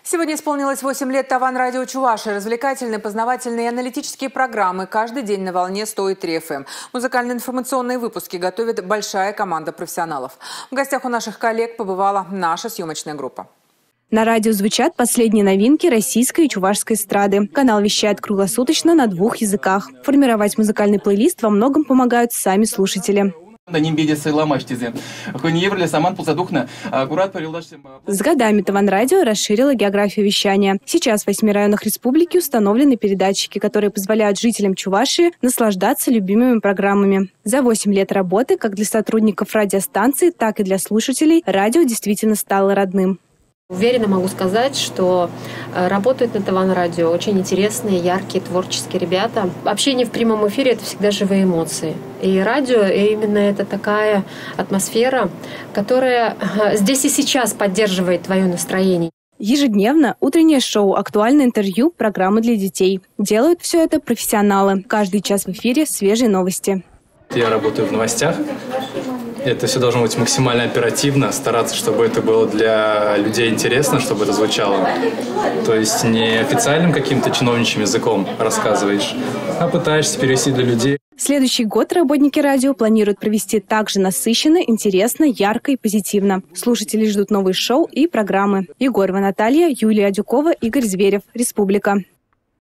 Сегодня исполнилось 8 лет Таван-радио Чувашии. Развлекательные, познавательные и аналитические программы каждый день на волне 100,3 FM. Музыкально-информационные выпуски готовит большая команда профессионалов. В гостях у наших коллег побывала наша съемочная группа. На радио звучат последние новинки российской и чувашской эстрады. Канал вещает круглосуточно на 2 языках. Формировать музыкальный плейлист во многом помогают сами слушатели. С годами Таван-радио расширило географию вещания. Сейчас в 8 районах республики установлены передатчики, которые позволяют жителям Чувашии наслаждаться любимыми программами. За 8 лет работы, как для сотрудников радиостанции, так и для слушателей, радио действительно стало родным. Уверенно могу сказать, что работают на Таван-радио очень интересные, яркие, творческие ребята. Общение в прямом эфире – это всегда живые эмоции. И радио именно это такая атмосфера, которая здесь и сейчас поддерживает твое настроение. Ежедневно утреннее шоу, актуальное интервью, программы для детей. Делают все это профессионалы. Каждый час в эфире свежие новости. Я работаю в новостях. Это все должно быть максимально оперативно, стараться, чтобы это было для людей интересно, чтобы это звучало. То есть не официальным каким-то чиновничьим языком рассказываешь, а пытаешься перевести для людей. Следующий год работники радио планируют провести также насыщенно, интересно, ярко и позитивно. Слушатели ждут новые шоу и программы. Егорова Наталья, Юлия Дюкова, Игорь Зверев. Республика.